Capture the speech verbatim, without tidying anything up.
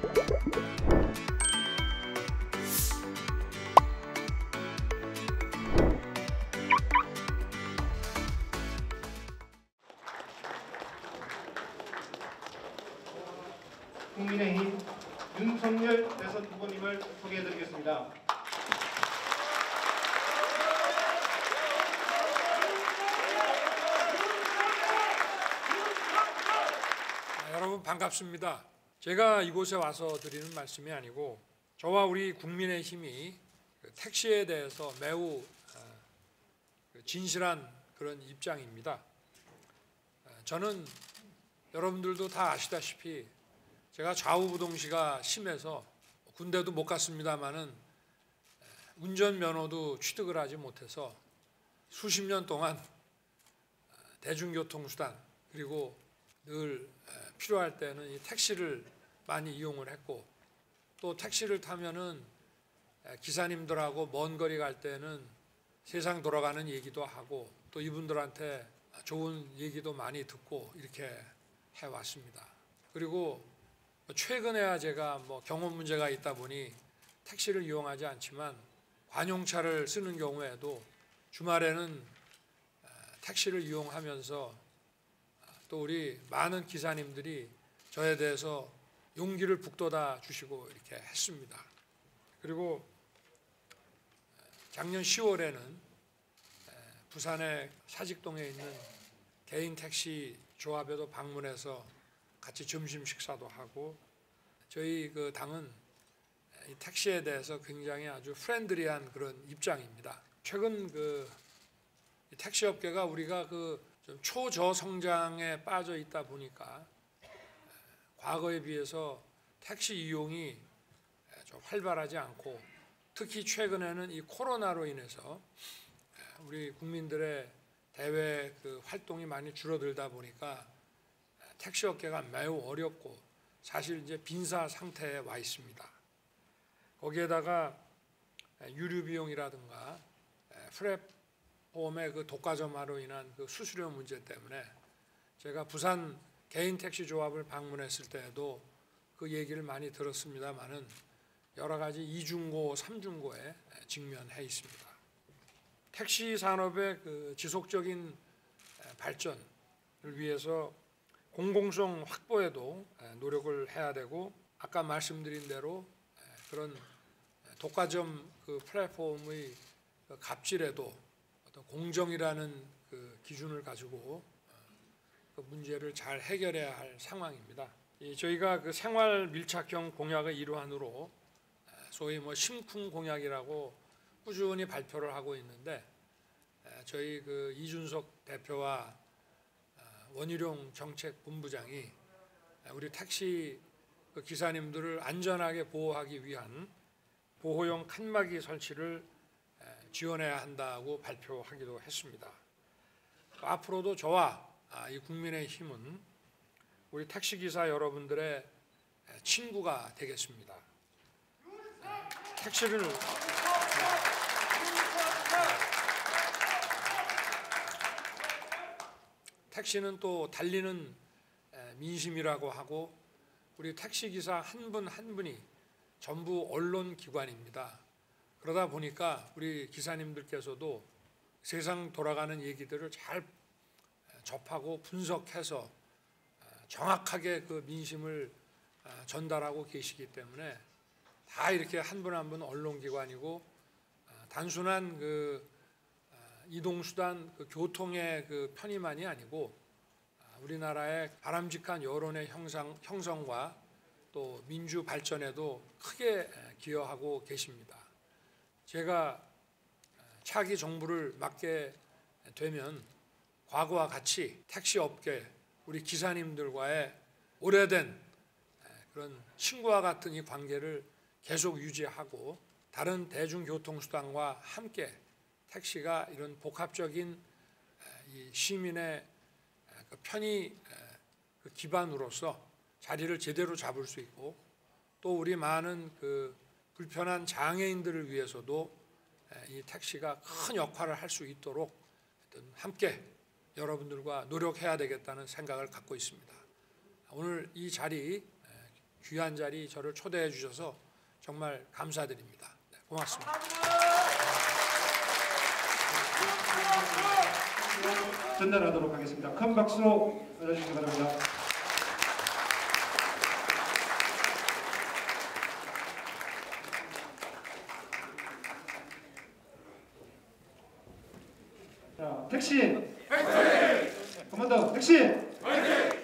국민의힘 윤석열 대선 후보님을 소개해드리겠습니다. 여러분 반갑습니다. 제가 이곳에 와서 드리는 말씀이 아니고 저와 우리 국민의힘이 택시에 대해서 매우 진실한 그런 입장입니다. 저는 여러분들도 다 아시다시피 제가 좌우부동시가 심해서 군대도 못 갔습니다마는 운전면허도 취득을 하지 못해서 수십 년 동안 대중교통수단 그리고 늘 필요할 때는 이 택시를 많이 이용을 했고 또 택시를 타면은 기사님들하고 먼 거리 갈 때는 세상 돌아가는 얘기도 하고 또 이분들한테 좋은 얘기도 많이 듣고 이렇게 해왔습니다. 그리고 최근에야 제가 뭐 경험 문제가 있다 보니 택시를 이용하지 않지만 관용차를 쓰는 경우에도 주말에는 택시를 이용하면서 또 우리 많은 기사님들이 저에 대해서 용기를 북돋아 주시고 이렇게 했습니다. 그리고 작년 시월에는 부산의 사직동에 있는 개인 택시 조합에도 방문해서 같이 점심 식사도 하고 저희 그 당은 이 택시에 대해서 굉장히 아주 프렌들리한 그런 입장입니다. 최근 그 택시 업계가 우리가 그 좀 초저성장에 빠져 있다 보니까 과거에 비해서 택시 이용이 좀 활발하지 않고 특히 최근에는 이 코로나로 인해서 우리 국민들의 대외 그 활동이 많이 줄어들다 보니까 택시 업계가 매우 어렵고 사실 이제 빈사 상태에 와 있습니다. 거기에다가 유류 비용이라든가 플랫폼의 그 독과점화로 인한 그 수수료 문제 때문에 제가 부산 개인 택시 조합을 방문했을 때에도 그 얘기를 많이 들었습니다만은 여러 가지 이중고, 삼중고에 직면해 있습니다. 택시 산업의 그 지속적인 발전을 위해서 공공성 확보에도 노력을 해야 되고 아까 말씀드린 대로 그런 독과점 그 플랫폼의 갑질에도 어떤 공정이라는 그 기준을 가지고 그 문제를 잘 해결해야 할 상황입니다. 저희가 그 생활 밀착형 공약의 일환으로 소위 뭐 심쿵 공약이라고 꾸준히 발표를 하고 있는데 저희 그 이준석 대표와 원희룡 정책본부장이 우리 택시 기사님들을 안전하게 보호하기 위한 보호용 칸막이 설치를 지원해야 한다고 발표하기도 했습니다. 앞으로도 저와 이 국민의힘은 우리 택시기사 여러분들의 친구가 되겠습니다. 택시를 택시는 또 달리는 민심이라고 하고 우리 택시기사 한 분 한 분이 전부 언론기관입니다. 그러다 보니까 우리 기사님들께서도 세상 돌아가는 얘기들을 잘 접하고 분석해서 정확하게 그 민심을 전달하고 계시기 때문에 다 이렇게 한 분 한 분 언론기관이고 단순한 그 이동수단 그 교통의 그 편의만이 아니고 우리나라의 바람직한 여론의 형성, 형성과 또 민주 발전에도 크게 기여하고 계십니다. 제가 차기 정부를 맡게 되면 과거와 같이 택시업계 우리 기사님들과의 오래된 그런 친구와 같은 이 관계를 계속 유지하고 다른 대중교통수단과 함께 택시가 이런 복합적인 이 시민의 그 편의 그 기반으로서 자리를 제대로 잡을 수 있고 또 우리 많은 그 불편한 장애인들을 위해서도 이 택시가 큰 역할을 할 수 있도록 함께 여러분들과 노력해야 되겠다는 생각을 갖고 있습니다. 오늘 이 자리 귀한 자리 저를 초대해 주셔서 정말 감사드립니다. 네, 고맙습니다. 전달하도록 하겠습니다. 큰 박수로 맞아주시기 바랍니다. 자, 택시! 화이팅! 한 번 더, 택시! 화이팅!